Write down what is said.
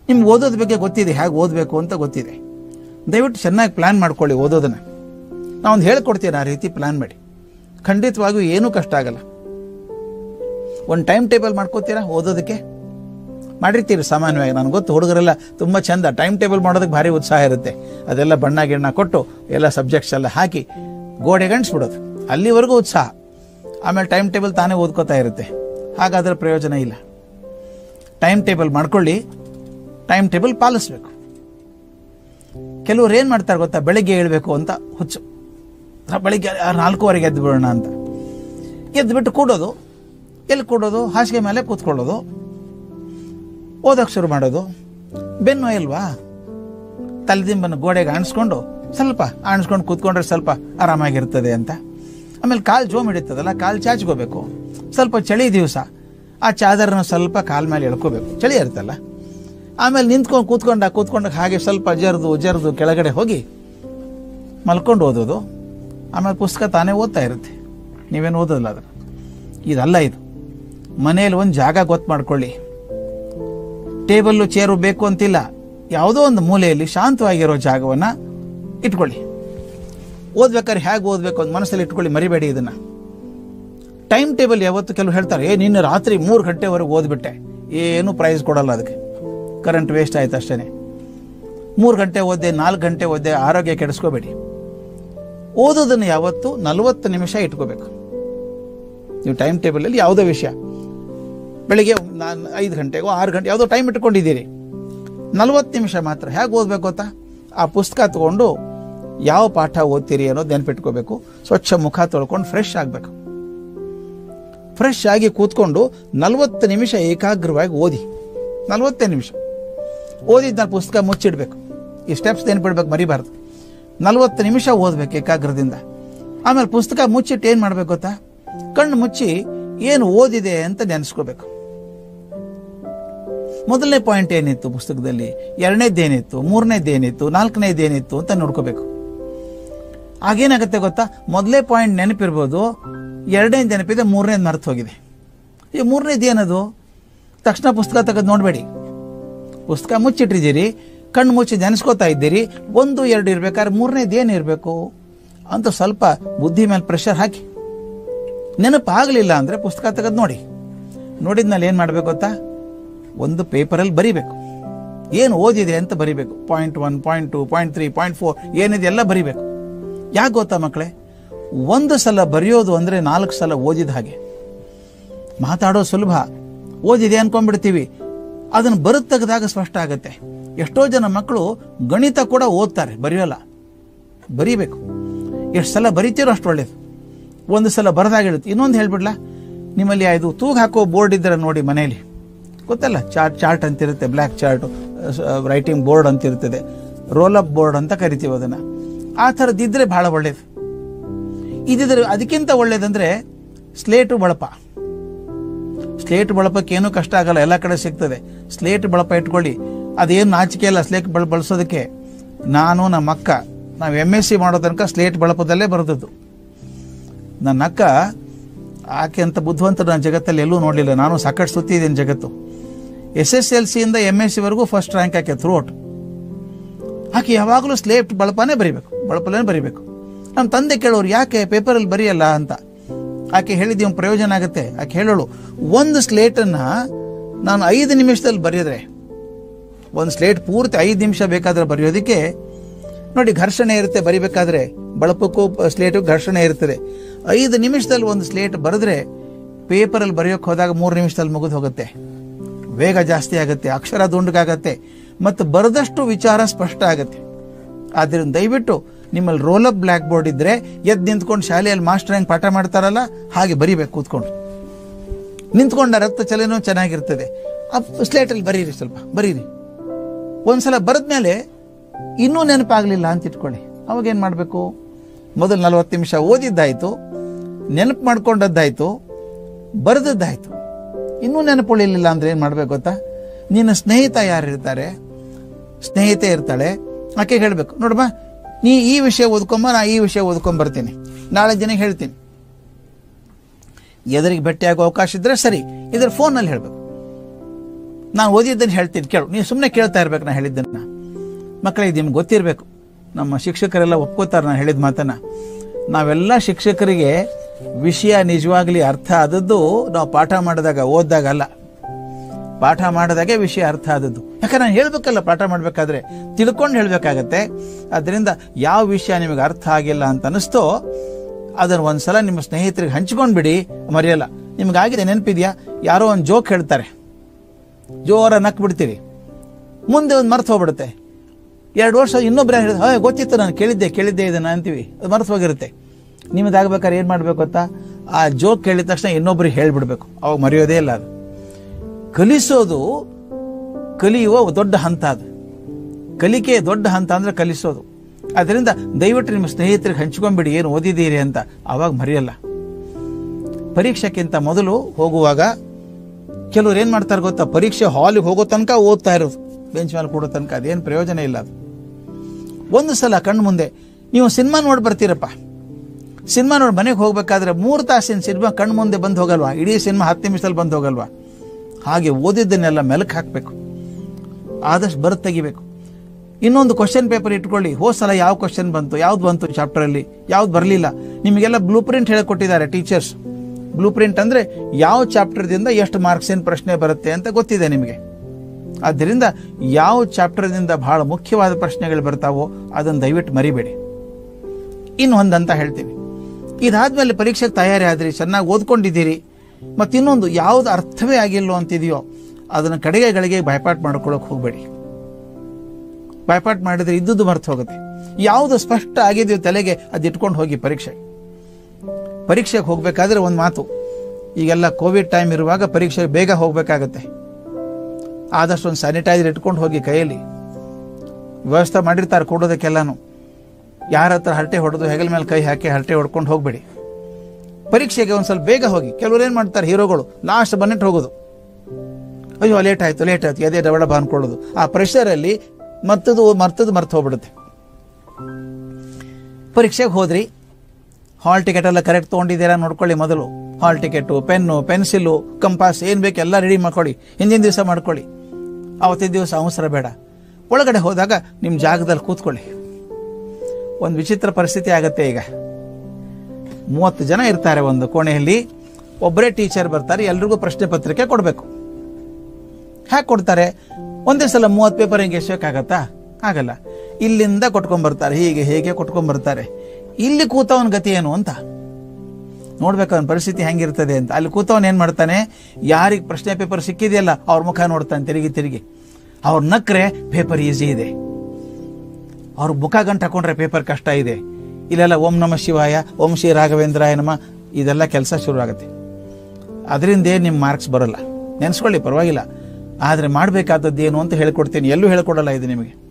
ನಿಮ್ಗೆ ಓದೋದ ಬಗ್ಗೆ ಗೊತ್ತಿದೆ, ಹೇಗೆ ಓದಬೇಕು ಅಂತ ಗೊತ್ತಿದೆ. ದಯವಿಟ್ಟು ಚೆನ್ನಾಗಿ ಪ್ಲ್ಯಾನ್ ಮಾಡ್ಕೊಳ್ಳಿ ಓದೋದನ್ನು. ನಾವೊಂದು ಹೇಳ್ಕೊಡ್ತೀನಿ, ಆ ರೀತಿ ಪ್ಲ್ಯಾನ್ ಮಾಡಿ. ಖಂಡಿತವಾಗಿಯೂ ಏನೂ ಕಷ್ಟ ಆಗಲ್ಲ. ಒಂದು ಟೈಮ್ ಟೇಬಲ್ ಮಾಡ್ಕೋತೀರಾ ಓದೋದಕ್ಕೆ? ಮಾಡಿರ್ತೀರಿ ಸಾಮಾನ್ಯವಾಗಿ, ನನಗೆ ಗೊತ್ತು. ಹುಡುಗರೆಲ್ಲ ತುಂಬ ಚೆಂದ ಟೈಮ್ ಟೇಬಲ್ ಮಾಡೋದಕ್ಕೆ ಭಾರಿ ಉತ್ಸಾಹ ಇರುತ್ತೆ. ಅದೆಲ್ಲ ಬಣ್ಣ ಗಿಣ್ಣ ಕೊಟ್ಟು ಎಲ್ಲ ಸಬ್ಜೆಕ್ಟ್ಸ್ ಎಲ್ಲ ಹಾಕಿ ಗೋಡೆ ಗಂಟಿಸ್ಬಿಡೋದು, ಅಲ್ಲಿವರೆಗೂ ಉತ್ಸಾಹ. ಆಮೇಲೆ ಟೈಮ್ ಟೇಬಲ್ ತಾನೇ ಓದ್ಕೋತಾ ಇರುತ್ತೆ. ಹಾಗಾದ್ರೆ ಪ್ರಯೋಜನ ಇಲ್ಲ. ಟೈಮ್ ಟೇಬಲ್ ಮಾಡ್ಕೊಳ್ಳಿ, ಟೈಮ್ ಟೇಬಲ್ ಪಾಲಿಸ್ಬೇಕು. ಕೆಲವರು ಏನು ಮಾಡ್ತಾರೆ ಗೊತ್ತಾ, ಬೆಳಗ್ಗೆ ಏಳಬೇಕು ಅಂತ ಹುಚ್ಚು. ಬೆಳಿಗ್ಗೆ 4:15 ಎದ್ದು ಬಿಡೋಣ ಅಂತ ಎದ್ದುಬಿಟ್ಟು ಕೂಡೋದು. ಎಲ್ಲಿ ಕೂಡೋದು? ಹಾಸಿಗೆ ಮೇಲೆ ಕೂತ್ಕೊಳ್ಳೋದು, ಓದೋಕೆ ಶುರು ಮಾಡೋದು. ಬೆನ್ನು ಇಲ್ವಾ? ತಲೆದಿಂಬನ್ನು ಗೋಡೆಗೆ ಆಣಿಸ್ಕೊಂಡು ಸ್ವಲ್ಪ ಕೂತ್ಕೊಂಡ್ರೆ ಸ್ವಲ್ಪ ಆರಾಮಾಗಿರ್ತದೆ ಅಂತ. ಆಮೇಲೆ ಕಾಲು ಜೋಮ್ ಹಿಡಿತದಲ್ಲ, ಕಾಲು ಚಾಚ್ಕೋಬೇಕು. ಸ್ವಲ್ಪ ಚಳಿ ದಿವಸ ಆ ಚಾದರನ್ನು ಸ್ವಲ್ಪ ಕಾಲು ಮೇಲೆ ಎಳ್ಕೋಬೇಕು, ಚಳಿ ಇರುತ್ತಲ್ಲ. ಆಮೇಲೆ ಕೂತ್ಕೊಂಡಾಗ ಹಾಗೆ ಸ್ವಲ್ಪ ಜರ್ದು ಕೆಳಗಡೆ ಹೋಗಿ ಮಲ್ಕೊಂಡು ಓದೋದು. ಆಮೇಲೆ ಪುಸ್ತಕ ತಾನೇ ಓದ್ತಾ ಇರುತ್ತೆ, ನೀವೇನು ಓದೋದಿಲ್ಲ. ಅದನ್ನು ಇದಲ್ಲ ಇದು. ಮನೆಯಲ್ಲಿ ಒಂದು ಜಾಗ ಗೊತ್ತು ಮಾಡ್ಕೊಳ್ಳಿ. ಟೇಬಲ್ಲು ಚೇರು ಬೇಕು ಅಂತಿಲ್ಲ, ಯಾವುದೋ ಒಂದು ಮೂಲೆಯಲ್ಲಿ ಶಾಂತವಾಗಿರೋ ಜಾಗವನ್ನು ಇಟ್ಕೊಳ್ಳಿ. ಓದ್ಬೇಕಾದ್ರೆ ಹೇಗೆ ಓದಬೇಕು ಅಂತ ಮನಸ್ಸಲ್ಲಿ ಇಟ್ಕೊಳ್ಳಿ, ಮರಿಬೇಡಿ ಇದನ್ನು. ಟೈಮ್ ಟೇಬಲ್ ಯಾವತ್ತು ಕೆಲವರು ಹೇಳ್ತಾರೆ, ನಿನ್ನೆ ರಾತ್ರಿ 3 ಗಂಟೆವರೆಗೆ ಓದ್ಬಿಟ್ಟೆ. ಏನು ಪ್ರೈಸ್ ಕೊಡಲ್ಲ ಅದಕ್ಕೆ, ಕರೆಂಟ್ ವೇಸ್ಟ್ ಆಯ್ತು ಅಷ್ಟೇ. 3 ಗಂಟೆ ಓದ್ದೆ, 4 ಗಂಟೆ ಓದ್ದೆ, ಆರೋಗ್ಯ ಕೆಡಿಸ್ಕೋಬೇಡಿ. ಓದೋದನ್ನು ಯಾವತ್ತು 40 ನಿಮಿಷ ಇಟ್ಕೋಬೇಕು. ನೀವು ಟೈಮ್ ಟೇಬಲಲ್ಲಿ ಯಾವುದೋ ವಿಷಯ ಬೆಳಿಗ್ಗೆ 5 ಗಂಟೆಗೋ 6 ಗಂಟೆ ಯಾವುದೋ ಟೈಮ್ ಇಟ್ಕೊಂಡಿದ್ದೀರಿ, 40 ನಿಮಿಷ ಮಾತ್ರ. ಹೇಗೆ ಓದಬೇಕು ಗೊತ್ತಾ? ಆ ಪುಸ್ತಕ ತಗೊಂಡು ಯಾವ ಪಾಠ ಓದ್ತೀರಿ ಅನ್ನೋದು ನೆನಪಿಟ್ಕೋಬೇಕು. ಸ್ವಚ್ಛ ಮುಖ ತೊಳ್ಕೊಂಡು ಫ್ರೆಶ್ ಆಗಬೇಕು. ಫ್ರೆಶ್ ಆಗಿ ಕೂತ್ಕೊಂಡು 40 ನಿಮಿಷ ಏಕಾಗ್ರವಾಗಿ ಓದಿ. 40 ನಿಮಿಷ ಓದಿದ್ದು ನಾನು ಪುಸ್ತಕ ಮುಚ್ಚಿಡ್ಬೇಕು. ಈ ಸ್ಟೆಪ್ಸ್ ನೆನಪಿಡ್ಬೇಕು, ಮರಿಬಾರ್ದು. 40 ನಿಮಿಷ ಓದಬೇಕು ಏಕಾಗ್ರದಿಂದ. ಆಮೇಲೆ ಪುಸ್ತಕ ಮುಚ್ಚಿಟ್ಟು ಏನು ಮಾಡಬೇಕು ಗೊತ್ತಾ? ಕಣ್ಣು ಮುಚ್ಚಿ ಏನು ಓದಿದೆ ಅಂತ ನೆನೆಸ್ಕೋಬೇಕು. ಮೊದಲನೇ ಪಾಯಿಂಟ್ ಏನಿತ್ತು ಪುಸ್ತಕದಲ್ಲಿ, 2ನೇದೇನಿತ್ತು, 3ನೇದೇನಿತ್ತು, 4ನೇದೇನಿತ್ತು ಅಂತ ನೋಡ್ಕೋಬೇಕು. ಆಗೇನಾಗುತ್ತೆ ಗೊತ್ತಾ? ಮೊದಲೇ ಪಾಯಿಂಟ್ ನೆನಪಿರ್ಬೋದು, 2ನೇದು ನೆನಪಿದೆ, 3ನೇದು ಮರೆತು ಹೋಗಿದೆ. ಈ 3ನೇದು ಏನದು? ತಕ್ಷಣ ಪುಸ್ತಕ ತೆಗೆದು ನೋಡಬೇಡಿ. ಪುಸ್ತಕ ಮುಚ್ಚಿಟ್ಟಿದ್ದೀರಿ, ಕಣ್ಣು ಮುಚ್ಚಿ ನೆನೆಸ್ಕೋತಾ ಇದ್ದೀರಿ. 1, 2 ಇರ್ಬೇಕಾದ್ರೆ 3ನೇದು ಏನು ಇರಬೇಕು ಅಂತ ಸ್ವಲ್ಪ ಬುದ್ಧಿ ಮೇಲೆ ಪ್ರೆಷರ್ ಹಾಕಿ. ನೆನಪಾಗಲಿಲ್ಲ ಅಂದರೆ ಪುಸ್ತಕ ತೆಗೆದು ನೋಡಿ. ನೋಡಿದ್ಮೇಲೆ ಏನು ಮಾಡಬೇಕು ಗೊತ್ತಾ? ಒಂದು ಪೇಪರಲ್ಲಿ ಬರಿಬೇಕು, ಏನು ಓದಿದೆ ಅಂತ ಬರಿಬೇಕು. ಪಾಯಿಂಟ್ 1, ಪಾಯಿಂಟ್ 2, ಪಾಯಿಂಟ್ 3, ಪಾಯಿಂಟ್ 4 ಏನಿದೆ ಎಲ್ಲ ಬರಿಬೇಕು. ಯಾಕೆ ಗೊತ್ತಾ ಮಕ್ಕಳೇ? 1 ಸಲ ಬರೆಯೋದು ಅಂದರೆ 4 ಸಲ ಓದಿದ ಹಾಗೆ. ಮಾತಾಡೋದು ಸುಲಭ, ಓದಿದೆ ಅನ್ಕೊಂಡ್ಬಿಡ್ತೀವಿ. ಅದನ್ನು ಬರೆದು ತೆಗೆದಾಗ ಸ್ಪಷ್ಟ ಆಗುತ್ತೆ. ಎಷ್ಟೋ ಜನ ಮಕ್ಕಳು ಗಣಿತ ಕೂಡ ಓದ್ತಾರೆ, ಬರೆಯೋಲ್ಲ. ಬರೀಬೇಕು. ಎಷ್ಟು ಸಲ ಬರಿತೀರೋ ಅಷ್ಟು ಒಳ್ಳೇದು. 1 ಸಲ ಬರೆದಾಗಿರುತ್ತೆ. ಇನ್ನೊಂದು ಹೇಳ್ಬಿಡ್ಲಾ, ನಿಮ್ಮಲ್ಲಿ ಅದು ತೂಗು ಹಾಕೋ ಬೋರ್ಡ್ ಇದ್ದರೆ ನೋಡಿ ಮನೆಯಲ್ಲಿ, ಗೊತ್ತಲ್ಲ, ಚಾರ್ಟ್ ಅಂತಿರುತ್ತೆ, ಬ್ಲ್ಯಾಕ್ ಚಾರ್ಟು, ರೈಟಿಂಗ್ ಬೋರ್ಡ್ ಅಂತಿರ್ತದೆ, ರೋಲ್ ಅಪ್ ಬೋರ್ಡ್ ಅಂತ ಕರಿತೀವಿ ಅದನ್ನು. ಆ ಥರದ್ದಿದ್ರೆ ಭಾಳ ಒಳ್ಳೇದು. ಇದಿದ್ರೆ ಅದಕ್ಕಿಂತ ಒಳ್ಳೇದಂದರೆ ಸ್ಲೇಟು ಬಳಪ. ಸ್ಲೇಟ್ ಬಳಪಕ್ಕೆ ಏನೂ ಕಷ್ಟ ಆಗಲ್ಲ, ಎಲ್ಲ ಕಡೆ ಸಿಗ್ತದೆ. ಸ್ಲೇಟ್ ಬಳಪ ಇಟ್ಕೊಳ್ಳಿ, ಅದೇನು ನಾಚಿಕೆ ಇಲ್ಲ ಸ್ಲೇಟ್ ಬಳಸೋದಕ್ಕೆ. ನಾನು ನಮ್ಮ ಅಕ್ಕ ನಾವು MSc ಮಾಡೋ ತನಕ ಸ್ಲೇಟ್ ಬಳಪದಲ್ಲೇ ಬರೆದದ್ದು. ನನ್ನ ಅಕ್ಕ ಆಕೆ ಅಂತ ಬುದ್ಧಿವಂತರು ನಾನು ಜಗತ್ತಲ್ಲಿ ಎಲ್ಲೂ ನೋಡಲಿಲ್ಲ. ನಾನು ಸಾಕಷ್ಟು ಸುತ್ತಿದ್ದೀನಿ ಜಗತ್ತು. SSLCಯಿಂದ MScವರೆಗೂ ಫಸ್ಟ್ ರ್ಯಾಂಕ್ ಆಕೆ ಥ್ರೂಔಟ್. ಆಕೆ ಯಾವಾಗಲೂ ಸ್ಲೇಟ್ ಬಳಪನೇ ಬರೀಬೇಕು. ನಮ್ಮ ತಂದೆ ಕೇಳೋರು, ಯಾಕೆ ಪೇಪರಲ್ಲಿ ಬರೆಯಲ್ಲ ಅಂತ. ಆಕೆ ಹೇಳಿದ್ದೀವಿ ಪ್ರಯೋಜನ ಆಗುತ್ತೆ. ಆಕೆ ಹೇಳೋಳು, 1 ಸ್ಲೇಟನ್ನು ನಾನು 5 ನಿಮಿಷದಲ್ಲಿ ಬರೆಯೋದ್ರೆ, 1 ಸ್ಲೇಟ್ ಪೂರ್ತಿ 5 ನಿಮಿಷ ಬೇಕಾದರೆ ಬರೆಯೋದಕ್ಕೆ ನೋಡಿ, ಘರ್ಷಣೆ ಇರುತ್ತೆ ಬರಿಬೇಕಾದ್ರೆ, ಬಳಪಕ್ಕೂ ಸ್ಲೇಟು ಘರ್ಷಣೆ ಇರ್ತದೆ. 5 ನಿಮಿಷದಲ್ಲಿ 1 ಸ್ಲೇಟ್ ಬರೆದ್ರೆ ಪೇಪರಲ್ಲಿ ಬರೆಯೋಕೆ ಹೋದಾಗ 3 ನಿಮಿಷದಲ್ಲಿ ಮುಗಿದು ಹೋಗುತ್ತೆ. ವೇಗ ಜಾಸ್ತಿ ಆಗುತ್ತೆ, ಅಕ್ಷರ ದುಂಡಗಾಗತ್ತೆ, ಮತ್ತು ಬರೆದಷ್ಟು ವಿಚಾರ ಸ್ಪಷ್ಟ ಆಗುತ್ತೆ. ಆದ್ದರಿಂದ ದಯವಿಟ್ಟು ನಿಮ್ಮಲ್ಲಿ ರೋಲಪ್ ಬ್ಲ್ಯಾಕ್ ಬೋರ್ಡ್ ಇದ್ದರೆ ಎದ್ದು ನಿಂತ್ಕೊಂಡು ಶಾಲೆಯಲ್ಲಿ ಮಾಸ್ಟರ್ ಹೆಂಗೆ ಪಾಠ ಮಾಡ್ತಾರಲ್ಲ ಹಾಗೆ ಬರಿಬೇಕು. ಕೂತ್ಕೊಂಡು ನಿಂತ್ಕೊಂಡ ರಕ್ತ ಚಲನೂ ಚೆನ್ನಾಗಿರ್ತದೆ. ಆ ಸ್ಲೇಟಲ್ಲಿ ಬರೀರಿ, ಸ್ವಲ್ಪ ಬರೀರಿ. 1 ಸಲ ಬರೆದ್ಮೇಲೆ ಇನ್ನೂ ನೆನಪಾಗಲಿಲ್ಲ ಅಂತ ಇಟ್ಕೊಳ್ಳಿ. ಅವಾಗೇನು ಮಾಡಬೇಕು? ಮೊದಲು 40 ನಿಮಿಷ ಓದಿದ್ದಾಯಿತು, ನೆನಪು ಮಾಡ್ಕೊಂಡದ್ದಾಯಿತು, ಬರೆದದ್ದಾಯಿತು. ಇನ್ನೂ ನೆನಪು ಉಳಿಲಿಲ್ಲ ಅಂದರೆ ಏನು ಮಾಡಬೇಕು ಗೊತ್ತಾ? ನಿನ್ನ ಸ್ನೇಹಿತ ಯಾರಿರ್ತಾರೆ, ಸ್ನೇಹಿತೆ ಇರ್ತಾಳೆ, ಆಕೆ ಹೇಳಬೇಕು, ನೋಡಮ್ಮ ನೀ ಈ ವಿಷಯ ಓದ್ಕೊಂಬ, ನಾ ಈ ವಿಷಯ ಓದ್ಕೊಂಬರ್ತೀನಿ, ನಾಳೆ ಜನಕ್ಕೆ ಹೇಳ್ತೀನಿ. ಎದುರಿಗೆ ಭೇಟಿಯಾಗೋ ಅವಕಾಶ ಇದ್ದರೆ ಸರಿ, ಇದ್ರ ಫೋನಲ್ಲಿ ಹೇಳಬೇಕು. ನಾನು ಓದಿದ್ದನ್ನು ಹೇಳ್ತೀನಿ ಕೇಳು, ನೀವು ಸುಮ್ಮನೆ ಕೇಳ್ತಾ ಇರ್ಬೇಕು ನಾನು ಹೇಳಿದ್ದನ್ನು. ಮಕ್ಕಳಿಗೆ ನಿಮ್ಗೆ ಗೊತ್ತಿರಬೇಕು, ನಮ್ಮ ಶಿಕ್ಷಕರೆಲ್ಲ ಒಪ್ಕೋತಾರೆ ನಾನು ಹೇಳಿದ ಮಾತನ್ನ. ನಾವೆಲ್ಲ ಶಿಕ್ಷಕರಿಗೆ ವಿಷಯ ನಿಜವಾಗ್ಲಿ ಅರ್ಥ ಆದದ್ದು ನಾವು ಪಾಠ ಮಾಡಿದಾಗ, ಓದಿದಾಗ ಅಲ್ಲ. ಪಾಠ ಮಾಡಿದಾಗೆ ವಿಷಯ ಅರ್ಥ ಆದದ್ದು. ಯಾಕಂದ್ರೆ ನಾನು ಹೇಳ್ಬೇಕಲ್ಲ, ಪಾಠ ಮಾಡಬೇಕಾದ್ರೆ ತಿಳ್ಕೊಂಡು ಹೇಳ್ಬೇಕಾಗತ್ತೆ. ಅದರಿಂದ ಯಾವ ವಿಷಯ ನಿಮಗೆ ಅರ್ಥ ಆಗಿಲ್ಲ ಅಂತ ಅನಿಸ್ತೋ ಅದನ್ನು ಒಂದ್ಸಲ ನಿಮ್ಮ ಸ್ನೇಹಿತರಿಗೆ ಹಂಚ್ಕೊಂಡ್ಬಿಡಿ, ಮರೆಯಲ್ಲ. ನಿಮ್ಗಾಗಿದೆ, ನೆನಪಿದ್ಯಾ? ಯಾರೋ ಒಂದು ಜೋಕ್ ಹೇಳ್ತಾರೆ, ಜೋರ ನಕ್ ಬಿಡ್ತೀರಿ, ಮುಂದೆ ಒಂದು ಮರ್ತು ಹೋಗ್ಬಿಡುತ್ತೆ. 2 ವರ್ಷ ಇನ್ನೊಬ್ರು ಹೇಳಿದ ಗೊತ್ತಿತ್ತು, ನಾನು ಕೇಳಿದ್ದೆ ಇದನ್ನ ಅಂತೀವಿ, ಅದು ಮರ್ತು ಹೋಗಿರುತ್ತೆ. ನಿಮ್ಮದಾಗಬೇಕಾದ್ರೆ ಏನು ಮಾಡ್ಬೇಕು ಗೊತ್ತಾ? ಆ ಜೋಕ್ ಕೇಳಿದ ತಕ್ಷಣ ಇನ್ನೊಬ್ರಿಗೆ ಹೇಳ್ಬಿಡ್ಬೇಕು, ಅವಾಗ ಮರೆಯೋದೇ ಇಲ್ಲ. ಅದು ಕಲಿಸೋದು, ಕಲಿಯುವ ದೊಡ್ಡ ಹಂತ. ಅದು ಕಲಿಕೆ ದೊಡ್ಡ ಹಂತ ಅಂದ್ರೆ ಕಲಿಸೋದು. ಅದರಿಂದ ದಯವಿಟ್ಟು ನಿಮ್ಮ ಸ್ನೇಹಿತರಿಗೆ ಹಂಚ್ಕೊಂಡ್ಬಿಡಿ ಏನು ಓದಿದ್ದೀರಿ ಅಂತ, ಆವಾಗ ಮರೆಯಲ್ಲ. ಪರೀಕ್ಷೆಕ್ಕಿಂತ ಮೊದಲು ಹೋಗುವಾಗ ಕೆಲವ್ರು ಏನ್ ಮಾಡ್ತಾರೆ ಗೊತ್ತಾ? ಪರೀಕ್ಷೆ ಹಾಲಿಗೆ ಹೋಗೋ ತನಕ ಓದ್ತಾ ಇರೋದು, ಬೆಂಚ್ ಮೇಲೆ ಕೂಡೋ ತನಕ. ಅದೇನು ಪ್ರಯೋಜನ ಇಲ್ಲ. ಅದು ಒಂದು ಸಲ ಕಣ್ಣು ಮುಂದೆ ನೀವು ಸಿನಿಮಾ ನೋಡಿ ಬರ್ತೀರಪ್ಪ, ಸಿನಿಮಾ ನೋಡಿ ಮನೆಗೆ ಹೋಗ್ಬೇಕಾದ್ರೆ 3 ತಾಸಿನ ಸಿನಿಮಾ ಕಣ್ಣು ಮುಂದೆ ಬಂದು ಹೋಗಲ್ವಾ? ಇಡೀ ಸಿನಿಮಾ 10 ನಿಮಿಷದಲ್ಲಿ ಬಂದು ಹೋಗಲ್ವಾ? ಹಾಗೆ ಓದಿದ್ದನ್ನೆಲ್ಲ ಮೆಲುಕು ಹಾಕಬೇಕು, ಆದಷ್ಟು ಬರೆದು ತೆಗಿಬೇಕು. ಇನ್ನೊಂದು ಕ್ವಶನ್ ಪೇಪರ್ ಇಟ್ಕೊಳ್ಳಿ, ಹೋದ ಸಲ ಯಾವ ಕ್ವಶನ್ ಬಂತು, ಯಾವ್ದು ಬಂತು ಚಾಪ್ಟರಲ್ಲಿ, ಯಾವ್ದು ಬರಲಿಲ್ಲ. ನಿಮಗೆಲ್ಲ ಬ್ಲೂ ಪ್ರಿಂಟ್ ಹೇಳಿಕೊಟ್ಟಿದ್ದಾರೆ ಟೀಚರ್ಸ್. ಬ್ಲೂ ಪ್ರಿಂಟ್ ಅಂದ್ರೆ ಯಾವ ಚಾಪ್ಟರ್ದಿಂದ ಎಷ್ಟು ಮಾರ್ಕ್ಸಿನ ಪ್ರಶ್ನೆ ಬರುತ್ತೆ ಅಂತ ಗೊತ್ತಿದೆ ನಿಮಗೆ. ಆದ್ದರಿಂದ ಯಾವ ಚಾಪ್ಟರ್ದಿಂದ ಬಹಳ ಮುಖ್ಯವಾದ ಪ್ರಶ್ನೆಗಳು ಬರ್ತಾವೋ ಅದನ್ನು ದಯವಿಟ್ಟು ಮರಿಬೇಡಿ. ಇನ್ನೊಂದಂತ ಹೇಳ್ತೀವಿ, ಇದಾದ್ಮೇಲೆ ಪರೀಕ್ಷೆಗೆ ತಯಾರಿ ಆದ್ರಿ, ಚೆನ್ನಾಗಿ ಓದ್ಕೊಂಡಿದ್ದೀರಿ, ಮತ್ತಿನ್ನೊಂದು ಯಾವ್ದು ಅರ್ಥವೇ ಆಗಿಲ್ಲೋ ಅಂತಿದೆಯೋ ಅದನ್ನು ಕಡೆಗೆ ಬಾಯ್ಪಾಟ್ ಮಾಡ್ಕೊಳ್ಳೋಕೆ ಹೋಗ್ಬೇಡಿ. ಬಾಯ್ಪಾಟ್ ಮಾಡಿದ್ರೆ ಇದ್ದುದು ಮರ್ತು ಹೋಗುತ್ತೆ. ಯಾವುದು ಸ್ಪಷ್ಟ ಆಗಿದೆಯೋ ತಲೆಗೆ ಅದು ಇಟ್ಕೊಂಡು ಹೋಗಿ ಪರೀಕ್ಷೆಗೆ ಹೋಗ್ಬೇಕಾದ್ರೆ ಒಂದು ಮಾತು, ಈಗೆಲ್ಲ ಕೋವಿಡ್ ಟೈಮ್ ಇರುವಾಗ ಪರೀಕ್ಷೆಗೆ ಬೇಗ ಹೋಗ್ಬೇಕಾಗತ್ತೆ. ಆದಷ್ಟು ಒಂದು ಸ್ಯಾನಿಟೈಸರ್ ಇಟ್ಕೊಂಡು ಹೋಗಿ, ಕೈಯಲ್ಲಿ ವ್ಯವಸ್ಥೆ ಮಾಡಿರ್ತಾರೆ ಕೊಡೋದಕ್ಕೆಲ್ಲಾನು. ಯಾರ ಹತ್ರ ಹರಟೆ ಹೊಡೆದು ಹೆಗಲ ಮೇಲೆ ಕೈ ಹಾಕಿ ಹರಟೆ ಹೊಡ್ಕೊಂಡು ಹೋಗ್ಬೇಡಿ. ಪರೀಕ್ಷೆಗೆ ಒಂದು ಸ್ವಲ್ಪ ಬೇಗ ಹೋಗಿ. ಕೆಲವರು ಏನ್ ಮಾಡ್ತಾರೆ, ಹೀರೋಗಳು ಲಾಸ್ಟ್ ಬನ್ನಿಟ್ಟು ಹೋಗೋದು, ಅಯ್ಯೋ ಲೇಟ್ ಆಯ್ತು ಎದೆ ಡಬಡಬ ಅನ್ಕೊಳ್ಳೋದು. ಆ ಪ್ರೆಷರಲ್ಲಿ ಮರ್ತು ಹೋಗ್ಬಿಡುತ್ತೆ. ಪರೀಕ್ಷೆಗೆ ಹೋದ್ರಿ, ಹಾಲ್ ಟಿಕೆಟ್ ಎಲ್ಲ ಕರೆಕ್ಟ್ ತೊಗೊಂಡಿದ್ದೀರಾ ನೋಡ್ಕೊಳ್ಳಿ. ಮೊದಲು hall ticket, pen, pencil, compass ಏನ್ ಬೇಕು ಎಲ್ಲ ರೆಡಿ ಮಾಡ್ಕೊಳ್ಳಿ. ಹಿಂದಿನ ದಿವಸ ಮಾಡ್ಕೊಳ್ಳಿ, ಅವತ್ತಿನ ದಿವಸ ಅವಸರ ಬೇಡ. ಒಳಗಡೆ ಹೋದಾಗ ನಿಮ್ಮ ಜಾಗದಲ್ಲಿ ಕೂತ್ಕೊಳ್ಳಿ. ಒಂದು ವಿಚಿತ್ರ ಪರಿಸ್ಥಿತಿ ಆಗತ್ತೆ. ಈಗ 30 ಜನ ಇರ್ತಾರೆ ಒಂದು ಕೋಣೆಯಲ್ಲಿ, ಒಬ್ಬರೇ ಟೀಚರ್ ಬರ್ತಾರೆ, ಎಲ್ರಿಗೂ ಪ್ರಶ್ನೆ ಪತ್ರಿಕೆ ಕೊಡಬೇಕು. ಹ್ಯಾಕ್ ಕೊಡ್ತಾರೆ? ಒಂದೇ ಸಲ 30 ಪೇಪರ್ ಹಿಂಗೆ ಎಷ್ಟಕ್ಕಾಗತ್ತಾ? ಆಗಲ್ಲ. ಇಲ್ಲಿಂದ ಕೊಟ್ಕೊಂಡ್ಬರ್ತಾರೆ, ಹೇಗೆ ಕೊಟ್ಕೊಂಡ್ಬರ್ತಾರೆ. ಇಲ್ಲಿ ಕೂತವನ ಗತಿ ಏನು ಅಂತ ನೋಡ್ಬೇಕು, ಅವನ ಪರಿಸ್ಥಿತಿ ಹೆಂಗಿರ್ತದೆ ಅಂತ. ಅಲ್ಲಿ ಕೂತವನ್ ಏನ್ ಮಾಡ್ತಾನೆ, ಯಾರಿಗೆ ಪ್ರಶ್ನೆ ಪೇಪರ್ ಸಿಕ್ಕಿದೆಯಲ್ಲ ಅವ್ರ ಮುಖ ನೋಡ್ತಾನೆ ತಿರುಗಿ. ಅವ್ರ ನಕ್ರೆ ಪೇಪರ್ ಈಸಿ ಇದೆ, ಅವ್ರ ಮುಖ ಗಂಟು ಹಾಕೊಂಡ್ರೆ ಪೇಪರ್ ಕಷ್ಟ ಇದೆ. ಇಲ್ಲೆಲ್ಲ ಓಂ ನಮಃ ಶಿವಾಯ, ಓಂ ಶ್ರೀ ರಾಘವೇಂದ್ರಾಯ ನಮ, ಇದೆಲ್ಲ ಕೆಲಸ ಶುರು ಆಗುತ್ತೆ. ಅದರಿಂದ ಏನು ನಿಮ್ಮ ಮಾರ್ಕ್ಸ್ ಬರಲ್ಲ, ನೆನೆಸ್ಕೊಳ್ಳಿ, ಪರವಾಗಿಲ್ಲ. ಆದರೆ ಮಾಡಬೇಕಾದದ್ದು ಏನು ಅಂತ ಹೇಳ್ಕೊಡ್ತೀನಿ, ಎಲ್ಲೂ ಹೇಳ್ಕೊಡಲ್ಲ ಇದು ನಿಮಗೆ.